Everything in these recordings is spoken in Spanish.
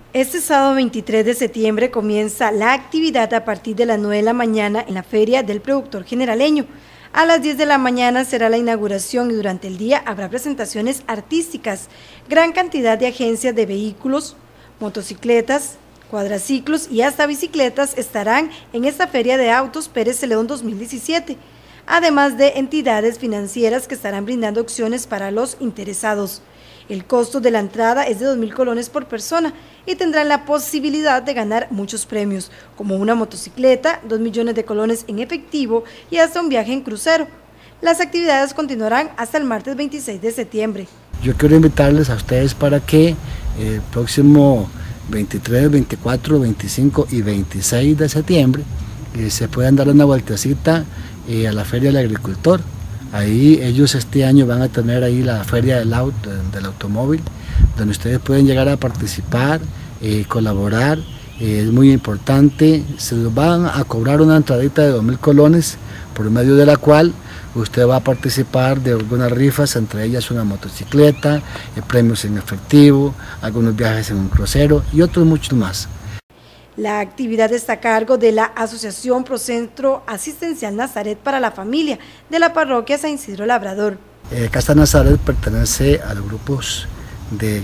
Este sábado 23 de septiembre comienza la actividad a partir de las 9 de la mañana en la Feria del Productor Generaleño. A las 10 de la mañana será la inauguración y durante el día habrá presentaciones artísticas. Gran cantidad de agencias de vehículos, motocicletas, cuadraciclos y hasta bicicletas estarán en esta Feria de Autos Pérez Celedón 2017, además de entidades financieras que estarán brindando opciones para los interesados. El costo de la entrada es de 2.000 colones por persona y tendrán la posibilidad de ganar muchos premios, como una motocicleta, 2 millones de colones en efectivo y hasta un viaje en crucero. Las actividades continuarán hasta el martes 26 de septiembre. Yo quiero invitarles a ustedes para que el próximo 23, 24, 25 y 26 de septiembre se puedan dar una vueltecita a la Feria del Agricultor. Ahí ellos este año van a tener ahí la Feria del Automóvil, donde ustedes pueden llegar a participar, colaborar. Es muy importante, se les van a cobrar una entradita de 2.000 colones, por medio de la cual usted va a participar de algunas rifas, entre ellas una motocicleta, premios en efectivo, algunos viajes en un crucero y otros muchos más. La actividad está a cargo de la Asociación Procentro Asistencial Nazaret para la Familia de la Parroquia San Isidro Labrador. Casa Nazaret pertenece a los grupos del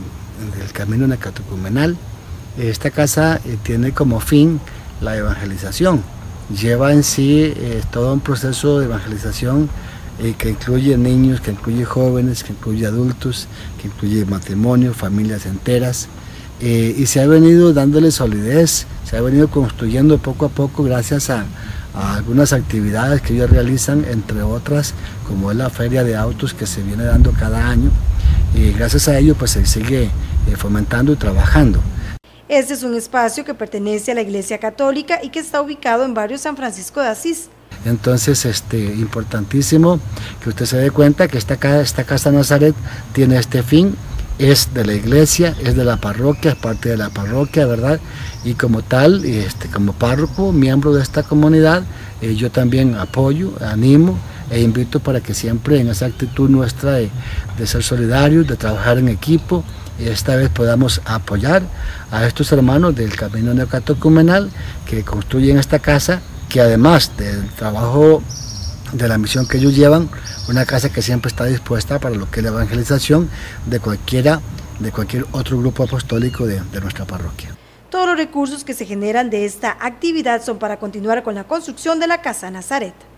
Camino Necatecumenal. Esta casa tiene como fin la evangelización. Lleva en sí todo un proceso de evangelización que incluye niños, que incluye jóvenes, que incluye adultos, que incluye matrimonio, familias enteras. Y se ha venido dándole solidez, se ha venido construyendo poco a poco gracias a algunas actividades que ellos realizan, entre otras como es la Feria de Autos que se viene dando cada año, y gracias a ello pues se sigue fomentando y trabajando. Este es un espacio que pertenece a la Iglesia Católica y que está ubicado en barrio San Francisco de Asís. Entonces, importantísimo que usted se dé cuenta que esta Casa Nazaret tiene este fin. Es de la iglesia, es de la parroquia, es parte de la parroquia, ¿verdad? Y como tal, como párroco, miembro de esta comunidad, yo también apoyo, animo e invito para que siempre en esa actitud nuestra de ser solidarios, de trabajar en equipo, esta vez podamos apoyar a estos hermanos del Camino Necatecumenal que construyen esta casa, que además del trabajo de la misión que ellos llevan, una casa que siempre está dispuesta para lo que es la evangelización de cualquier otro grupo apostólico de nuestra parroquia. Todos los recursos que se generan de esta actividad son para continuar con la construcción de la Casa Nazaret.